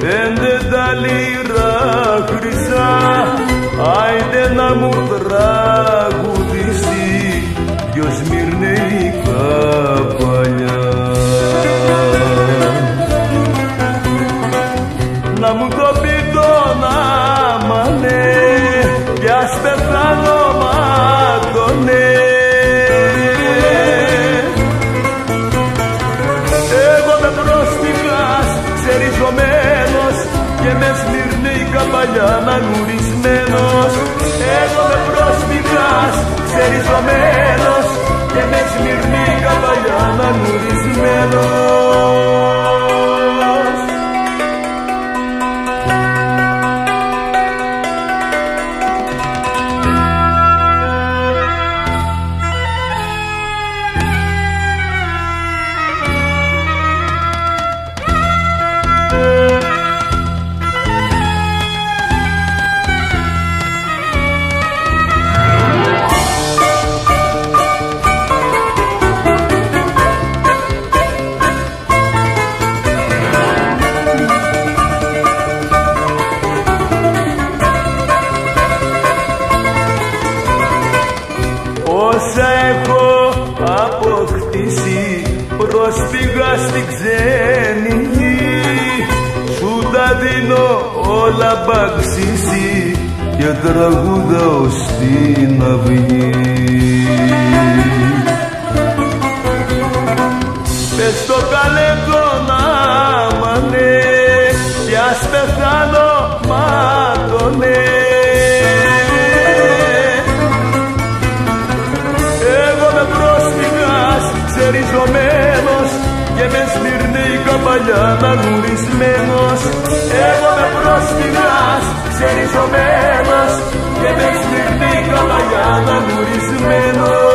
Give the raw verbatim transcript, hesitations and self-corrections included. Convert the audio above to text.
πέντε τα λίρα χρυσά, άιντε να μου τραγουδήσει δυο σμυρνεϊκά παλιά. Να μου το πει το όνομα, ναι, κι ας πεθάνω μάτωνε. Εγώ με πρόσφυγας ξεριζωμένος και με σμυρνεϊκά παλιά αναγουρισμένος. Εγώ με πρόσφυγας ξεριζωμένος και με σμυρνεϊκά παλιά αναγουρισμένος. Όσα έχω αποκτήσει πρόσφυγα στην ξένη γη, σου τα δίνω όλα μπαξίσι και τραγουδάω στην αυγή. Πες το καλέ το όνομα, ναι, κι ας πεθάνω μάτωνε. Ξεριζωμένος και με σμυρνεϊκά παλιά αναγουρισμένος. Εγώ με πρόσφυγας ξεριζωμένος και με σμυρνεϊκά παλιά αναγουρισμένος.